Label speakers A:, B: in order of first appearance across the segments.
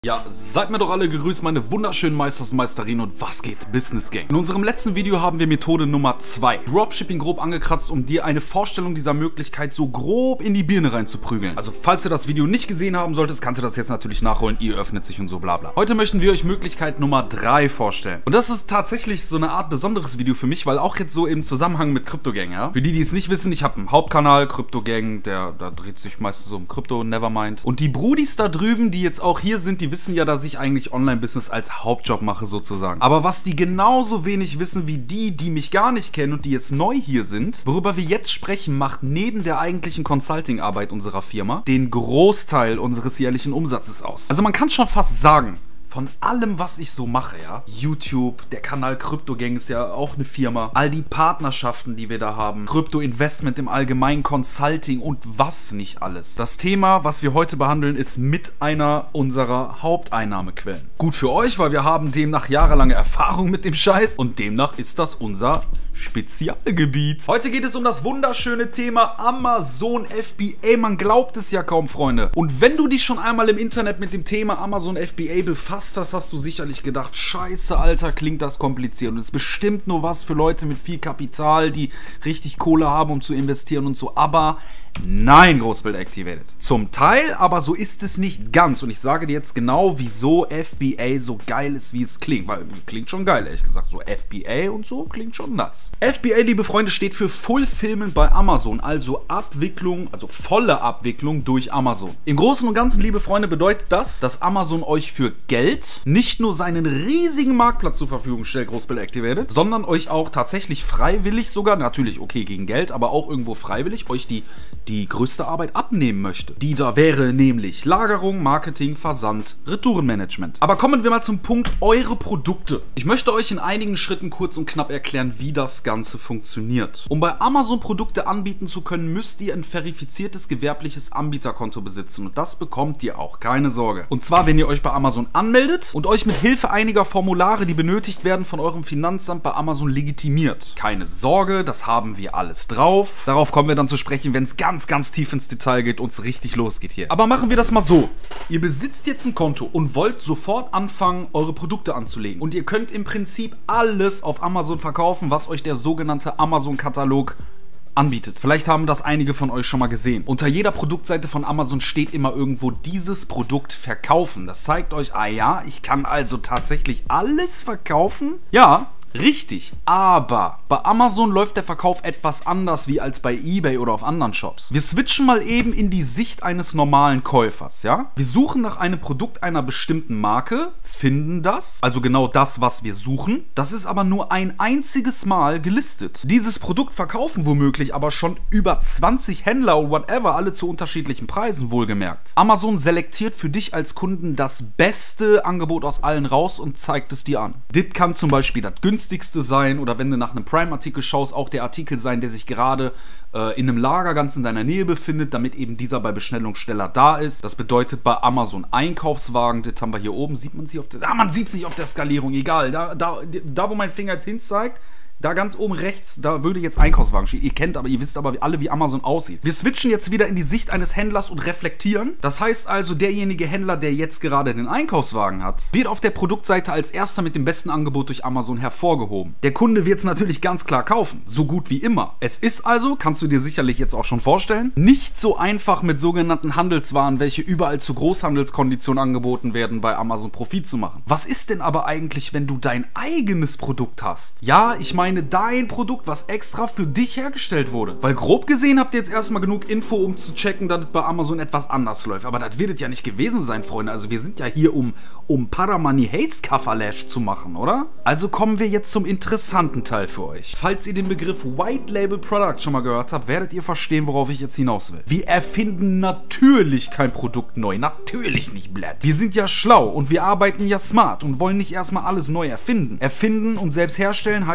A: Ja, seid mir doch alle gegrüßt, meine wunderschönen Meisters und Meisterinnen, und was geht, Business Gang? In unserem letzten Video haben wir Methode Nummer 2, Dropshipping grob angekratzt, um dir eine Vorstellung dieser Möglichkeit so grob in die Birne reinzuprügeln. Also falls ihr das Video nicht gesehen haben solltest, kannst du das jetzt natürlich nachholen, ihr öffnet sich und so bla bla. Heute möchten wir euch Möglichkeit Nummer 3 vorstellen. Und das ist tatsächlich so eine Art besonderes Video für mich, weil auch jetzt so im Zusammenhang mit Crypto Gang, ja? Für die, die es nicht wissen, ich habe einen Hauptkanal, Crypto Gang, da dreht sich meistens so um Krypto, Nevermind. Und die Brudis da drüben, die jetzt auch hier sind, die wissen ja, dass ich eigentlich Online-Business als Hauptjob mache sozusagen. Aber was die genauso wenig wissen wie die, die mich gar nicht kennen und die jetzt neu hier sind, worüber wir jetzt sprechen, macht neben der eigentlichen Consulting-Arbeit unserer Firma den Großteil unseres jährlichen Umsatzes aus. Also man kann schon fast sagen, von allem, was ich so mache, ja, YouTube, der Kanal Crypto Gang ist ja auch eine Firma, all die Partnerschaften, die wir da haben, Krypto-Investment im Allgemeinen, Consulting und was nicht alles. Das Thema, was wir heute behandeln, ist mit einer unserer Haupteinnahmequellen. Gut für euch, weil wir haben demnach jahrelange Erfahrung mit dem Scheiß und demnach ist das unser Spezialgebiet. Heute geht es um das wunderschöne Thema Amazon FBA. Man glaubt es ja kaum, Freunde. Und wenn du dich schon einmal im Internet mit dem Thema Amazon FBA befasst hast, hast du sicherlich gedacht, scheiße, Alter, klingt das kompliziert. Und es ist bestimmt nur was für Leute mit viel Kapital, die richtig Kohle haben, um zu investieren und so. Aber nein, Großbild Activated. Zum Teil, aber so ist es nicht ganz. Und ich sage dir jetzt genau, wieso FBA so geil ist, wie es klingt. Weil klingt schon geil, ehrlich gesagt. So FBA und so klingt schon nice. FBA, liebe Freunde, steht für Fulfillment bei Amazon. Also Abwicklung, also volle Abwicklung durch Amazon. Im Großen und Ganzen, liebe Freunde, bedeutet das, dass Amazon euch für Geld nicht nur seinen riesigen Marktplatz zur Verfügung stellt, Großbild Activated, sondern euch auch tatsächlich freiwillig sogar, natürlich okay gegen Geld, aber auch irgendwo freiwillig, euch die größte Arbeit abnehmen möchte. Die da wäre nämlich Lagerung, Marketing, Versand, Retourenmanagement. Aber kommen wir mal zum Punkt eure Produkte. Ich möchte euch in einigen Schritten kurz und knapp erklären, wie das Ganze funktioniert. Um bei Amazon Produkte anbieten zu können, müsst ihr ein verifiziertes gewerbliches Anbieterkonto besitzen und das bekommt ihr auch, keine Sorge. Und zwar, wenn ihr euch bei Amazon anmeldet und euch mit Hilfe einiger Formulare, die benötigt werden, von eurem Finanzamt bei Amazon legitimiert. Keine Sorge, das haben wir alles drauf. Darauf kommen wir dann zu sprechen, wenn es ganz tief ins Detail geht und es richtig losgeht hier. Aber machen wir das mal so. Ihr besitzt jetzt ein Konto und wollt sofort anfangen, eure Produkte anzulegen. Und ihr könnt im Prinzip alles auf Amazon verkaufen, was euch der sogenannte Amazon-Katalog anbietet. Vielleicht haben das einige von euch schon mal gesehen. Unter jeder Produktseite von Amazon steht immer irgendwo dieses Produkt verkaufen. Das zeigt euch, ah ja, ich kann also tatsächlich alles verkaufen? Ja, richtig, aber bei Amazon läuft der Verkauf etwas anders wie als bei eBay oder auf anderen Shops. Wir switchen mal eben in die Sicht eines normalen Käufers, ja? Wir suchen nach einem Produkt einer bestimmten Marke, finden das, also genau das, was wir suchen. Das ist aber nur ein einziges Mal gelistet. Dieses Produkt verkaufen womöglich aber schon über 20 Händler und whatever, alle zu unterschiedlichen Preisen, wohlgemerkt. Amazon selektiert für dich als Kunden das beste Angebot aus allen raus und zeigt es dir an. Das kann zum Beispiel das günstigste sein oder wenn du nach einem Prime-Artikel schaust, auch der Artikel sein, der sich gerade in einem Lager ganz in deiner Nähe befindet, damit eben dieser bei Bestellungssteller da ist. Das bedeutet bei Amazon Einkaufswagen, das haben wir hier oben, sieht man es hier auf der, man sieht es nicht auf der Skalierung, egal, da wo mein Finger jetzt hin zeigt, da ganz oben rechts, da würde jetzt Einkaufswagen stehen. Ihr wisst aber alle, wie Amazon aussieht. Wir switchen jetzt wieder in die Sicht eines Händlers und reflektieren. Das heißt also, derjenige Händler, der jetzt gerade den Einkaufswagen hat, wird auf der Produktseite als erster mit dem besten Angebot durch Amazon hervorgehoben. Der Kunde wird es natürlich ganz klar kaufen. So gut wie immer. Es ist also, kannst du dir sicherlich jetzt auch schon vorstellen, nicht so einfach mit sogenannten Handelswaren, welche überall zu Großhandelskonditionen angeboten werden, bei Amazon Profit zu machen. Was ist denn aber eigentlich, wenn du dein eigenes Produkt hast? Ja, ich meine, dein Produkt, was extra für dich hergestellt wurde. Weil grob gesehen habt ihr jetzt erstmal genug Info, um zu checken, dass es bei Amazon etwas anders läuft. Aber das wird es ja nicht gewesen sein, Freunde. Also wir sind ja hier, um Paramoney Haste Kafferlash zu machen, oder? Also kommen wir jetzt zum interessanten Teil für euch. Falls ihr den Begriff White Label Product schon mal gehört habt, werdet ihr verstehen, worauf ich jetzt hinaus will. Wir erfinden natürlich kein Produkt neu. Natürlich nicht, Blatt. Wir sind ja schlau und wir arbeiten ja smart und wollen nicht erstmal alles neu erfinden. Erfinden und selbst herstellen heißt ja in dem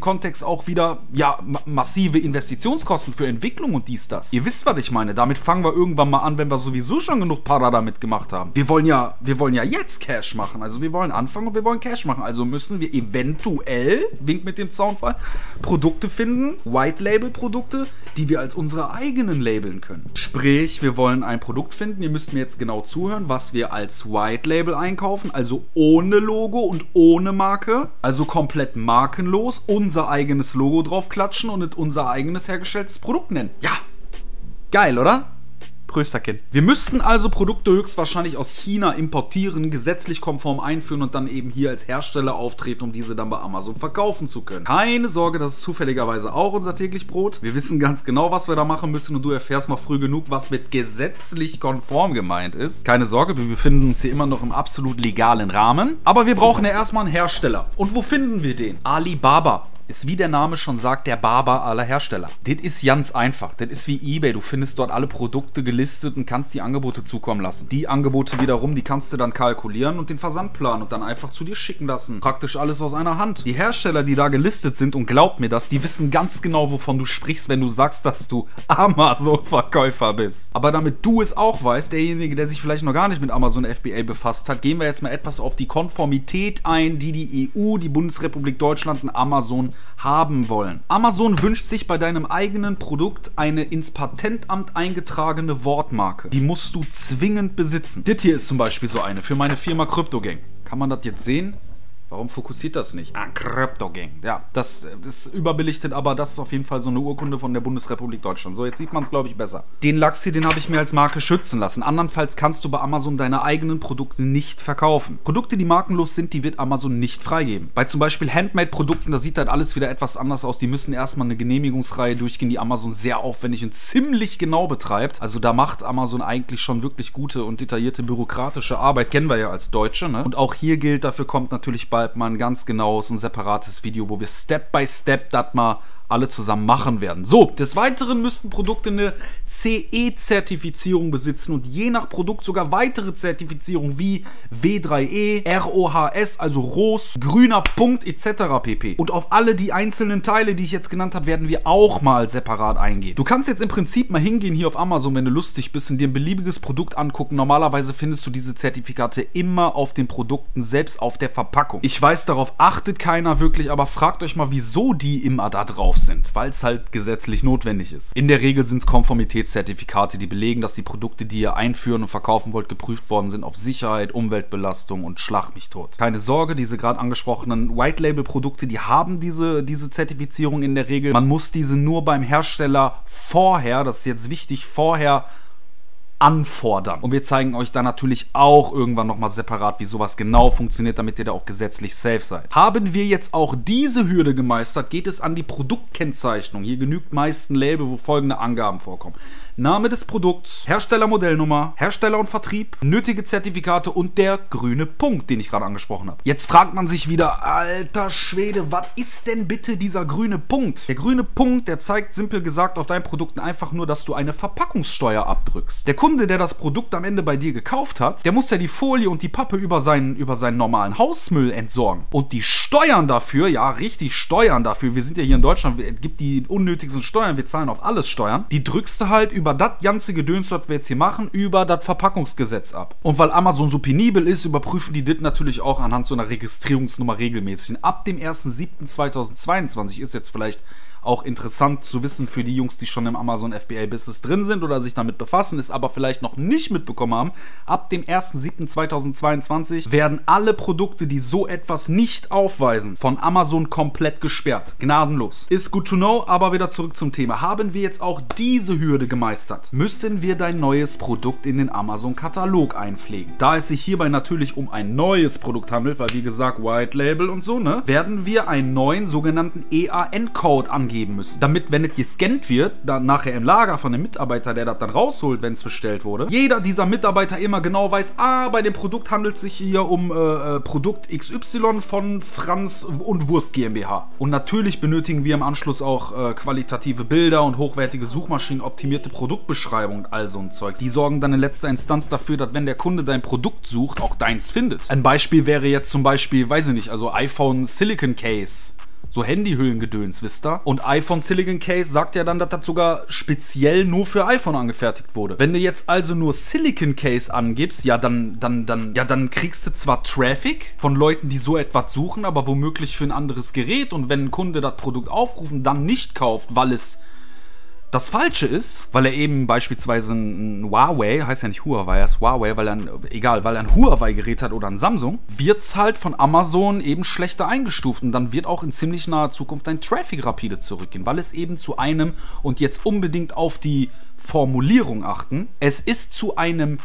A: Kontext auch wieder, ja, massive Investitionskosten für Entwicklung und dies, das. Ihr wisst, was ich meine. Damit fangen wir irgendwann mal an, wenn wir sowieso schon genug Para damit gemacht haben. Wir wollen ja jetzt Cash machen. Also wir wollen anfangen und wir wollen Cash machen. Also müssen wir eventuell, wink mit dem Zaunfall, Produkte finden, White-Label-Produkte, die wir als unsere eigenen labeln können. Sprich, wir wollen ein Produkt finden, ihr müsst mir jetzt genau zuhören, was wir als White-Label einkaufen, also ohne Logo und ohne Marke, also komplett markenlos, unser eigenes Logo drauf klatschen und unser eigenes hergestelltes Produkt nennen. Ja, geil, oder? Prösterchen. Wir müssten also Produkte höchstwahrscheinlich aus China importieren, gesetzlich konform einführen und dann eben hier als Hersteller auftreten, um diese dann bei Amazon verkaufen zu können. Keine Sorge, das ist zufälligerweise auch unser täglich Brot. Wir wissen ganz genau, was wir da machen müssen und du erfährst noch früh genug, was mit gesetzlich konform gemeint ist. Keine Sorge, wir befinden uns hier immer noch im absolut legalen Rahmen. Aber wir brauchen ja erstmal einen Hersteller. Und wo finden wir den? Alibaba. Ist, wie der Name schon sagt, der Barber aller Hersteller. Das ist ganz einfach. Das ist wie eBay. Du findest dort alle Produkte gelistet und kannst die Angebote zukommen lassen. Die Angebote wiederum, die kannst du dann kalkulieren und den Versand planen und dann einfach zu dir schicken lassen. Praktisch alles aus einer Hand. Die Hersteller, die da gelistet sind, und glaub mir das, die wissen ganz genau, wovon du sprichst, wenn du sagst, dass du Amazon-Verkäufer bist. Aber damit du es auch weißt, derjenige, der sich vielleicht noch gar nicht mit Amazon FBA befasst hat, gehen wir jetzt mal etwas auf die Konformität ein, die die EU, die Bundesrepublik Deutschland und Amazon haben wollen. Amazon wünscht sich bei deinem eigenen Produkt eine ins Patentamt eingetragene Wortmarke. Die musst du zwingend besitzen. Das hier ist zum Beispiel so eine für meine Firma CryptoGang. Kann man das jetzt sehen? Warum fokussiert das nicht? Ah, CryptoGang. Ja, das ist überbelichtet, aber das ist auf jeden Fall so eine Urkunde von der Bundesrepublik Deutschland. So, jetzt sieht man es, glaube ich, besser. Den Lachs hier, den habe ich mir als Marke schützen lassen. Andernfalls kannst du bei Amazon deine eigenen Produkte nicht verkaufen. Produkte, die markenlos sind, die wird Amazon nicht freigeben. Bei zum Beispiel Handmade-Produkten, da sieht halt alles wieder etwas anders aus. Die müssen erstmal eine Genehmigungsreihe durchgehen, die Amazon sehr aufwendig und ziemlich genau betreibt. Also da macht Amazon eigentlich schon wirklich gute und detaillierte bürokratische Arbeit. Kennen wir ja als Deutsche, ne? Und auch hier gilt, dafür kommt natürlich bald mal ein ganz genaues und separates Video, wo wir Step by Step das mal alle zusammen machen werden. So, des Weiteren müssten Produkte eine CE-Zertifizierung besitzen und je nach Produkt sogar weitere Zertifizierungen wie W3E, ROHS, also ROS, grüner Punkt etc. pp. Und auf alle die einzelnen Teile, die ich jetzt genannt habe, werden wir auch mal separat eingehen. Du kannst jetzt im Prinzip mal hingehen hier auf Amazon, wenn du lustig bist, und dir ein beliebiges Produkt angucken. Normalerweise findest du diese Zertifikate immer auf den Produkten selbst auf der Verpackung. Ich weiß, darauf achtet keiner wirklich, aber fragt euch mal, wieso die immer da drauf sind, weil es halt gesetzlich notwendig ist. In der Regel sind es Konformitätszertifikate, die belegen, dass die Produkte, die ihr einführen und verkaufen wollt, geprüft worden sind auf Sicherheit, Umweltbelastung und schlag mich tot. Keine Sorge, diese gerade angesprochenen White-Label-Produkte, die haben diese Zertifizierung in der Regel. Man muss diese nur beim Hersteller vorher, das ist jetzt wichtig, vorher anfordern. Und wir zeigen euch dann natürlich auch irgendwann nochmal separat, wie sowas genau funktioniert, damit ihr da auch gesetzlich safe seid. Haben wir jetzt auch diese Hürde gemeistert, geht es an die Produktkennzeichnung. Hier genügt meist ein Label, wo folgende Angaben vorkommen. Name des Produkts, Herstellermodellnummer, Hersteller und Vertrieb, nötige Zertifikate und der grüne Punkt, den ich gerade angesprochen habe. Jetzt fragt man sich wieder, alter Schwede, was ist denn bitte dieser grüne Punkt? Der grüne Punkt, der zeigt simpel gesagt auf deinen Produkten einfach nur, dass du eine Verpackungssteuer abdrückst. Der Kunde, der das Produkt am Ende bei dir gekauft hat, der muss ja die Folie und die Pappe über seinen normalen Hausmüll entsorgen. Und die Steuern dafür, ja richtig Steuern dafür, wir sind ja hier in Deutschland, es gibt die unnötigsten Steuern, wir zahlen auf alles Steuern, die drückst du halt über das ganze Gedöns, was wir jetzt hier machen, über das Verpackungsgesetz ab. Und weil Amazon so penibel ist, überprüfen die das natürlich auch anhand so einer Registrierungsnummer regelmäßig. Und ab dem 1.7.2022 ist jetzt vielleicht auch interessant zu wissen für die Jungs, die schon im Amazon FBA Business drin sind oder sich damit befassen, es aber vielleicht noch nicht mitbekommen haben. Ab dem 1.7.2022 werden alle Produkte, die so etwas nicht aufweisen, von Amazon komplett gesperrt. Gnadenlos. Ist good to know, aber wieder zurück zum Thema. Haben wir jetzt auch diese Hürde gemeistert, müssen wir dein neues Produkt in den Amazon-Katalog einpflegen. Da es sich hierbei natürlich um ein neues Produkt handelt, weil wie gesagt White Label und so, ne, werden wir einen neuen sogenannten EAN-Code angeben müssen. Damit, wenn es gescannt wird, dann nachher im Lager von dem Mitarbeiter, der das dann rausholt, wenn es bestellt wurde, jeder dieser Mitarbeiter immer genau weiß, bei dem Produkt handelt es sich hier um Produkt XY von Franz und Wurst GmbH. Und natürlich benötigen wir im Anschluss auch qualitative Bilder und hochwertige Suchmaschinenoptimierte Produktbeschreibungen und all so ein Zeug. Die sorgen dann in letzter Instanz dafür, dass wenn der Kunde dein Produkt sucht, auch deins findet. Ein Beispiel wäre jetzt zum Beispiel, weiß ich nicht, also iPhone Silicon Case. So Handyhüllengedöns, wisst ihr? Und iPhone Silicon Case sagt ja dann, dass das sogar speziell nur für iPhone angefertigt wurde. Wenn du jetzt also nur Silicon Case angibst, ja dann kriegst du zwar Traffic von Leuten, die so etwas suchen, aber womöglich für ein anderes Gerät. Und wenn ein Kunde das Produkt aufruft und dann nicht kauft, weil es das Falsche ist, weil er eben beispielsweise ein Huawei, heißt ja nicht Huawei, er ist Huawei, weil er ein Huawei-Gerät hat oder ein Samsung, wird es halt von Amazon eben schlechter eingestuft und dann wird auch in ziemlich naher Zukunft dein Traffic rapide zurückgehen, weil es eben zu einem, und jetzt unbedingt auf die Formulierung achten, es ist zu einem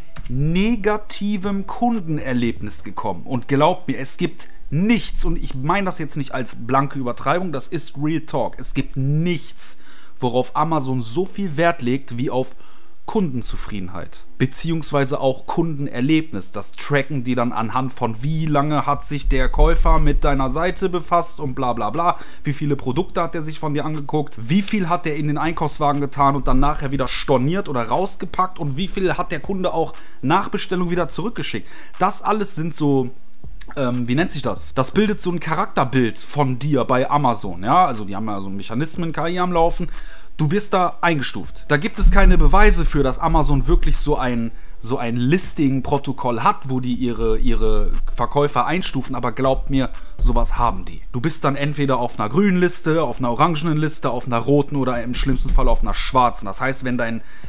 A: negativen Kundenerlebnis gekommen und glaubt mir, es gibt nichts, und ich meine das jetzt nicht als blanke Übertreibung, das ist Real Talk, es gibt nichts, worauf Amazon so viel Wert legt wie auf Kundenzufriedenheit, beziehungsweise auch Kundenerlebnis. Das tracken die dann anhand von, wie lange hat sich der Käufer mit deiner Seite befasst und bla bla bla, wie viele Produkte hat er sich von dir angeguckt, wie viel hat er in den Einkaufswagen getan und dann nachher wieder storniert oder rausgepackt und wie viel hat der Kunde auch nach Bestellung wieder zurückgeschickt. Das alles sind so... wie nennt sich das? Das bildet so ein Charakterbild von dir bei Amazon, ja? Also die haben ja so Mechanismen, KI am Laufen. Du wirst da eingestuft. Da gibt es keine Beweise für, dass Amazon wirklich so ein Listing-Protokoll hat, wo die ihre Verkäufer einstufen, aber glaubt mir, sowas haben die. Du bist dann entweder auf einer grünen Liste, auf einer orangenen Liste, auf einer roten oder im schlimmsten Fall auf einer schwarzen. Das heißt, wenn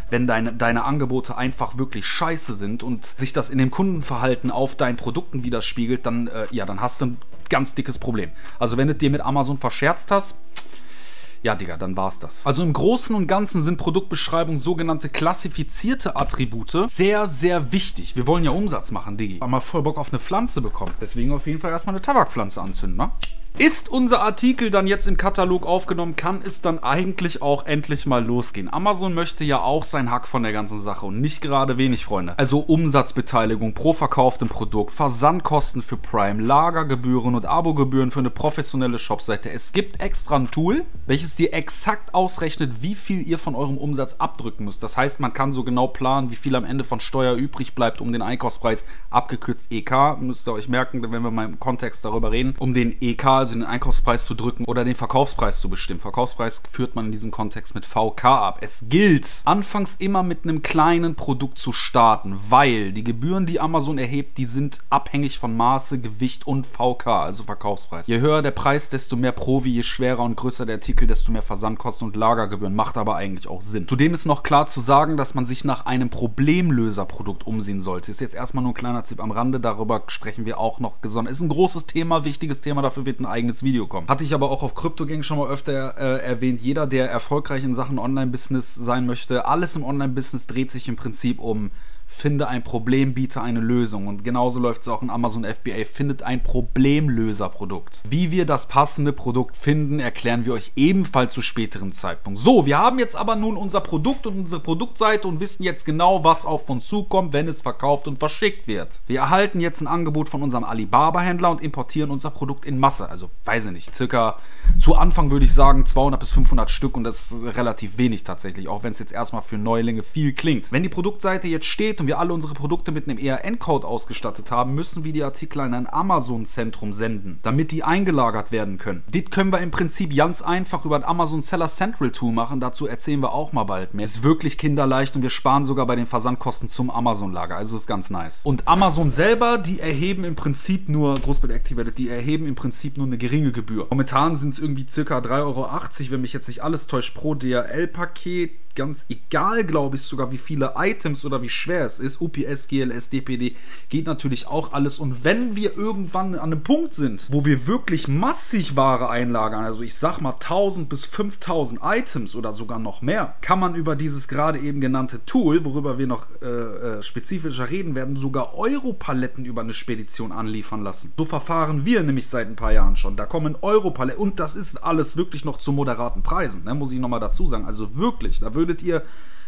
A: deine Angebote einfach wirklich scheiße sind und sich das in dem Kundenverhalten auf deinen Produkten widerspiegelt, dann hast du ein ganz dickes Problem. Also wenn du dir mit Amazon verscherzt hast, ja, Digga, dann war's das. Also im Großen und Ganzen sind Produktbeschreibungen sogenannte klassifizierte Attribute sehr, sehr wichtig. Wir wollen ja Umsatz machen, Diggi. Haben wir voll Bock auf eine Pflanze bekommen. Deswegen auf jeden Fall erstmal eine Tabakpflanze anzünden, ne? Ist unser Artikel dann jetzt im Katalog aufgenommen, kann es dann eigentlich auch endlich mal losgehen. Amazon möchte ja auch sein Hack von der ganzen Sache und nicht gerade wenig, Freunde. Also Umsatzbeteiligung pro verkauftem Produkt, Versandkosten für Prime, Lagergebühren und Abogebühren für eine professionelle Shopseite. Es gibt extra ein Tool, welches dir exakt ausrechnet, wie viel ihr von eurem Umsatz abdrücken müsst. Das heißt, man kann so genau planen, wie viel am Ende von Steuer übrig bleibt, um den Einkaufspreis, abgekürzt EK, müsst ihr euch merken, wenn wir mal im Kontext darüber reden, um den EK, also den Einkaufspreis zu drücken oder den Verkaufspreis zu bestimmen. Verkaufspreis führt man in diesem Kontext mit VK ab. Es gilt, anfangs immer mit einem kleinen Produkt zu starten, weil die Gebühren, die Amazon erhebt, die sind abhängig von Maße, Gewicht und VK, also Verkaufspreis. Je höher der Preis, desto mehr Provi, je schwerer und größer der Artikel, desto mehr Versandkosten und Lagergebühren. Macht aber eigentlich auch Sinn. Zudem ist noch klar zu sagen, dass man sich nach einem Problemlöserprodukt umsehen sollte. Ist jetzt erstmal nur ein kleiner Tipp am Rande, darüber sprechen wir auch noch gesondert. Ist ein großes Thema, wichtiges Thema, dafür wird ein eigenes Video kommen. Hatte ich aber auch auf CryptoGang schon mal öfter erwähnt. Jeder, der erfolgreich in Sachen Online-Business sein möchte, alles im Online-Business dreht sich im Prinzip um: finde ein Problem, biete eine Lösung. Und genauso läuft es auch in Amazon FBA. Findet ein Problemlöserprodukt. Wie wir das passende Produkt finden, erklären wir euch ebenfalls zu späteren Zeitpunkt. So, wir haben jetzt aber nun unser Produkt und unsere Produktseite und wissen jetzt genau, was auf uns zukommt, wenn es verkauft und verschickt wird. Wir erhalten jetzt ein Angebot von unserem Alibaba-Händler und importieren unser Produkt in Masse. Also, weiß ich nicht, circa zu Anfang würde ich sagen 200 bis 500 Stück, und das ist relativ wenig tatsächlich, auch wenn es jetzt erstmal für Neulinge viel klingt. Wenn die Produktseite jetzt steht und wir alle unsere Produkte mit einem ERN-Code ausgestattet haben, müssen wir die Artikel in ein Amazon-Zentrum senden, damit die eingelagert werden können. Das können wir im Prinzip ganz einfach über ein Amazon Seller Central Tool machen, dazu erzählen wir auch mal bald mehr. Ist wirklich kinderleicht und wir sparen sogar bei den Versandkosten zum Amazon-Lager, also ist ganz nice. Und Amazon selber, die erheben im Prinzip nur, Großbild Activated, die erheben im Prinzip nur eine geringe Gebühr. Momentan sind es irgendwie ca. 3,80 €, wenn mich jetzt nicht alles täuscht, pro DHL-Paket. Ganz egal, glaube ich, sogar wie viele Items oder wie schwer es ist. UPS, GLS, DPD geht natürlich auch alles. Und wenn wir irgendwann an einem Punkt sind, wo wir wirklich massig Ware einlagern, also ich sag mal 1000 bis 5000 Items oder sogar noch mehr, kann man über dieses gerade eben genannte Tool, worüber wir noch spezifischer reden werden, sogar Europaletten über eine Spedition anliefern lassen. So verfahren wir nämlich seit ein paar Jahren schon. Da kommen Europaletten und das ist alles wirklich noch zu moderaten Preisen, ne, muss ich nochmal dazu sagen. Also wirklich, da würdet ihr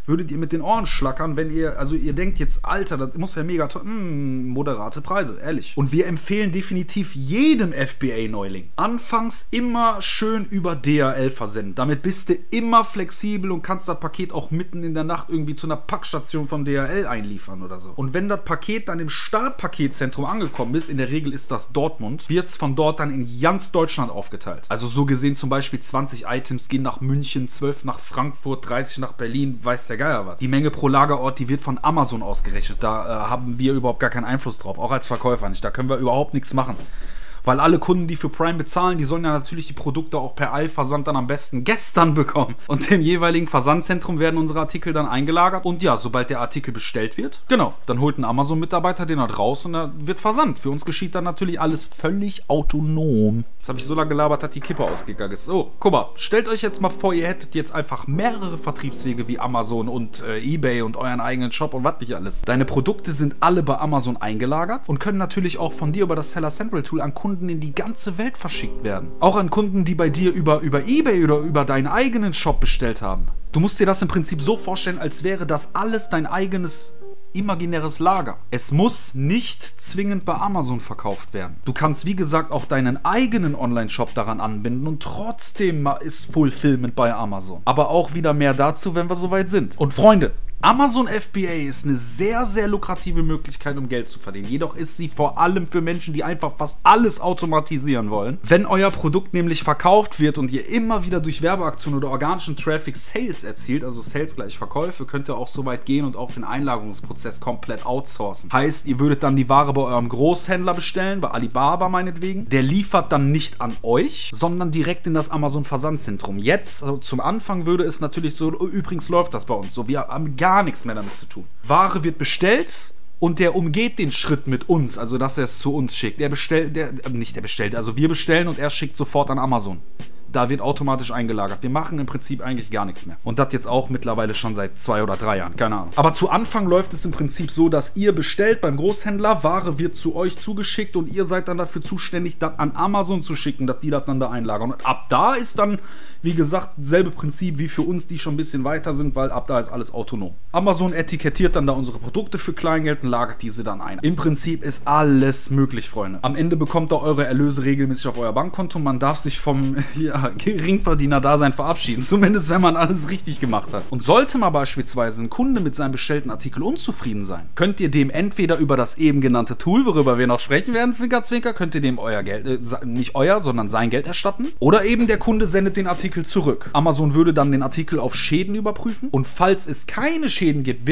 A: würdet ihr mit den Ohren schlackern, wenn ihr, also ihr denkt jetzt, Alter, das muss ja mega toll, moderate Preise, ehrlich. Und wir empfehlen definitiv jedem FBA-Neuling, anfangs immer schön über DHL versenden. Damit bist du immer flexibel und kannst das Paket auch mitten in der Nacht irgendwie zu einer Packstation von DHL einliefern oder so. Und wenn das Paket dann im Startpaketzentrum angekommen ist, in der Regel ist das Dortmund, wird es von dort dann in ganz Deutschland aufgeteilt. Also so gesehen zum Beispiel 20 Items gehen nach München, 12 nach Frankfurt, 30 nach Berlin, weiß der Geier was. Die Menge pro Lagerort, die wird von Amazon ausgerechnet. Da haben wir überhaupt gar keinen Einfluss drauf, auch als Verkäufer nicht. Da können wir überhaupt nichts machen. Weil alle Kunden, die für Prime bezahlen, die sollen ja natürlich die Produkte auch per Eilversand dann am besten gestern bekommen. Und im jeweiligen Versandzentrum werden unsere Artikel dann eingelagert. Und ja, sobald der Artikel bestellt wird, genau, dann holt ein Amazon-Mitarbeiter den halt raus und da wird versandt. Für uns geschieht dann natürlich alles völlig autonom. Das habe ich so lange gelabert, dass die Kippe ausgegangen ist. So, guck mal, stellt euch jetzt mal vor, ihr hättet jetzt einfach mehrere Vertriebswege wie Amazon und eBay und euren eigenen Shop und was nicht alles. Deine Produkte sind alle bei Amazon eingelagert und können natürlich auch von dir über das Seller Central Tool an Kunden in die ganze Welt verschickt werden. Auch an Kunden, die bei dir über eBay oder über deinen eigenen Shop bestellt haben. Du musst dir das im Prinzip so vorstellen, als wäre das alles dein eigenes imaginäres Lager. Es muss nicht zwingend bei Amazon verkauft werden. Du kannst, wie gesagt, auch deinen eigenen Online-Shop daran anbinden und trotzdem ist Fulfillment bei Amazon. Aber auch wieder mehr dazu, wenn wir soweit sind. Und Freunde, Amazon FBA ist eine sehr, sehr lukrative Möglichkeit, um Geld zu verdienen. Jedoch ist sie vor allem für Menschen, die einfach fast alles automatisieren wollen. Wenn euer Produkt nämlich verkauft wird und ihr immer wieder durch Werbeaktionen oder organischen Traffic Sales erzielt, also Sales gleich Verkäufe, könnt ihr auch so weit gehen und auch den Einlagerungsprozess komplett outsourcen. Heißt, ihr würdet dann die Ware bei eurem Großhändler bestellen, bei Alibaba meinetwegen. Der liefert dann nicht an euch, sondern direkt in das Amazon Versandzentrum. Jetzt, also zum Anfang würde es natürlich so, übrigens läuft das bei uns so, wir haben gar nichts mehr damit zu tun. Ware wird bestellt und der umgeht den Schritt mit uns, also dass er es zu uns schickt. Wir bestellen und er schickt sofort an Amazon. Da wird automatisch eingelagert. Wir machen im Prinzip eigentlich gar nichts mehr. Und das jetzt auch mittlerweile schon seit 2 oder 3 Jahren. Keine Ahnung. Aber zu Anfang läuft es im Prinzip so, dass ihr bestellt beim Großhändler, Ware wird zu euch zugeschickt und ihr seid dann dafür zuständig, das an Amazon zu schicken, dass die das dann da einlagern. Und ab da ist dann, wie gesagt, selbe Prinzip wie für uns, die schon ein bisschen weiter sind, weil ab da ist alles autonom. Amazon etikettiert dann da unsere Produkte für Kleingeld und lagert diese dann ein. Im Prinzip ist alles möglich, Freunde. Am Ende bekommt ihr eure Erlöse regelmäßig auf euer Bankkonto. Man darf sich vom, Geringverdiener-Dasein verabschieden. Zumindest, wenn man alles richtig gemacht hat. Und sollte mal beispielsweise ein Kunde mit seinem bestellten Artikel unzufrieden sein, könnt ihr dem entweder über das eben genannte Tool, worüber wir noch sprechen werden, Zwinker, Zwinker, könnt ihr dem euer Geld, nicht euer, sondern sein Geld erstatten. Oder eben der Kunde sendet den Artikel zurück. Amazon würde dann den Artikel auf Schäden überprüfen. Und falls es keine Schäden gibt,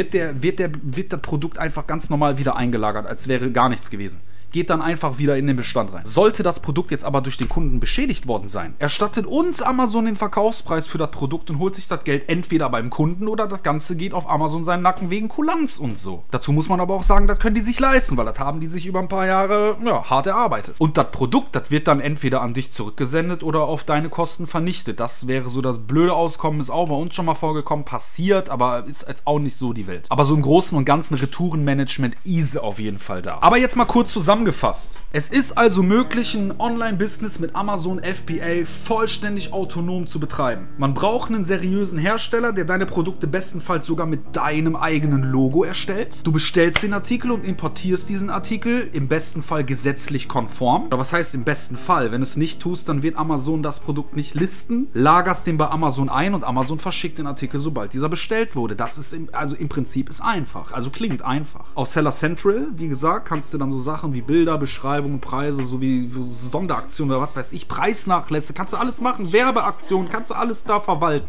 A: wird das Produkt einfach ganz normal wieder eingelagert, als wäre gar nichts gewesen. Geht dann einfach wieder in den Bestand rein. Sollte das Produkt jetzt aber durch den Kunden beschädigt worden sein, erstattet uns Amazon den Verkaufspreis für das Produkt und holt sich das Geld entweder beim Kunden oder das Ganze geht auf Amazon seinen Nacken wegen Kulanz und so. Dazu muss man aber auch sagen, das können die sich leisten, weil das haben die sich über ein paar Jahre hart erarbeitet. Und das Produkt, das wird dann entweder an dich zurückgesendet oder auf deine Kosten vernichtet. Das wäre so das blöde Auskommen, ist auch bei uns schon mal vorgekommen, passiert, aber ist jetzt auch nicht so die Welt. Aber so im Großen und Ganzen Retourenmanagement ist auf jeden Fall da. Aber jetzt mal kurz zusammengefasst. Es ist also möglich, ein Online-Business mit Amazon FBA vollständig autonom zu betreiben. Man braucht einen seriösen Hersteller, der deine Produkte bestenfalls sogar mit deinem eigenen Logo erstellt. Du bestellst den Artikel und importierst diesen Artikel, im besten Fall gesetzlich konform. Oder was heißt im besten Fall? Wenn du es nicht tust, dann wird Amazon das Produkt nicht listen, lagerst den bei Amazon ein und Amazon verschickt den Artikel, sobald dieser bestellt wurde. Das ist im Prinzip ist einfach, also klingt einfach. Auf Seller Central, wie gesagt, kannst du dann so Sachen wie Bilder, Beschreibungen, Preise, sowie Sonderaktionen oder was weiß ich, Preisnachlässe, kannst du alles machen, Werbeaktionen, kannst du alles da verwalten,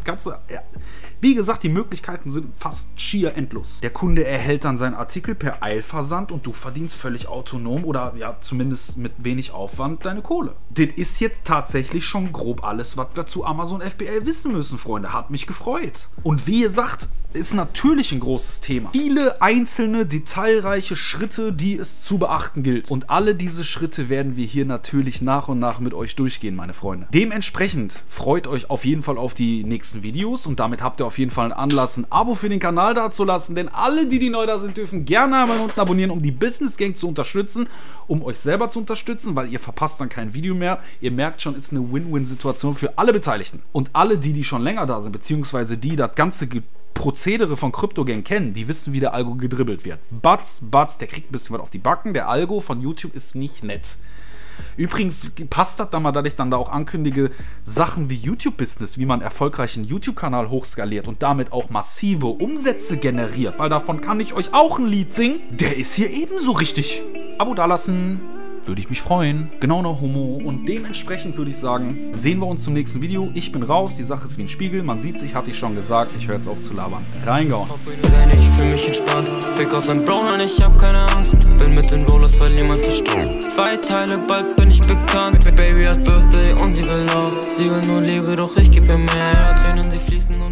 A: Wie gesagt, die Möglichkeiten sind fast schier endlos. Der Kunde erhält dann seinen Artikel per Eilversand und du verdienst völlig autonom oder ja, zumindest mit wenig Aufwand deine Kohle. Das ist jetzt tatsächlich schon grob alles, was wir zu Amazon FBA wissen müssen, Freunde. Hat mich gefreut. Und wie gesagt, ist natürlich ein großes Thema. Viele einzelne, detailreiche Schritte, die es zu beachten gilt. Und alle diese Schritte werden wir hier natürlich nach und nach mit euch durchgehen, meine Freunde. Dementsprechend freut euch auf jeden Fall auf die nächsten Videos und damit habt ihr auf jeden Fall ein Anlass, ein Abo für den Kanal dazulassen, denn alle, die neu da sind, dürfen gerne einmal unten abonnieren, um die Business Gang zu unterstützen, um euch selber zu unterstützen, weil ihr verpasst dann kein Video mehr. Ihr merkt schon, ist eine Win-Win-Situation für alle Beteiligten. Und alle, die schon länger da sind, beziehungsweise die das ganze Prozedere von CryptoGang kennen, die wissen, wie der Algo gedribbelt wird. Batz, der kriegt ein bisschen was auf die Backen. Der Algo von YouTube ist nicht nett. Übrigens passt das dann mal, dass ich dann da auch ankündige, Sachen wie YouTube-Business, wie man erfolgreich einen YouTube-Kanal hochskaliert und damit auch massive Umsätze generiert, weil davon kann ich euch auch ein Lied singen. Der ist hier ebenso richtig. Abo dalassen, würde ich mich freuen. Genau noch Homo. Und dementsprechend würde ich sagen, sehen wir uns zum nächsten Video. Ich bin raus, die Sache ist wie ein Spiegel. Man sieht sich, hatte ich schon gesagt. Ich höre jetzt auf zu labern. Reingehauen.
B: Ich fühl mich entspannt. Pick auf ein Brown an, ich hab keine Angst. Bin mit den Rollers, weil niemand versteht. 2 Teile, bald bin ich bekannt. Baby hat Birthday und sie will Love. Sie will nur Liebe, doch ich geb ihr mehr. Tränen, sie fließen und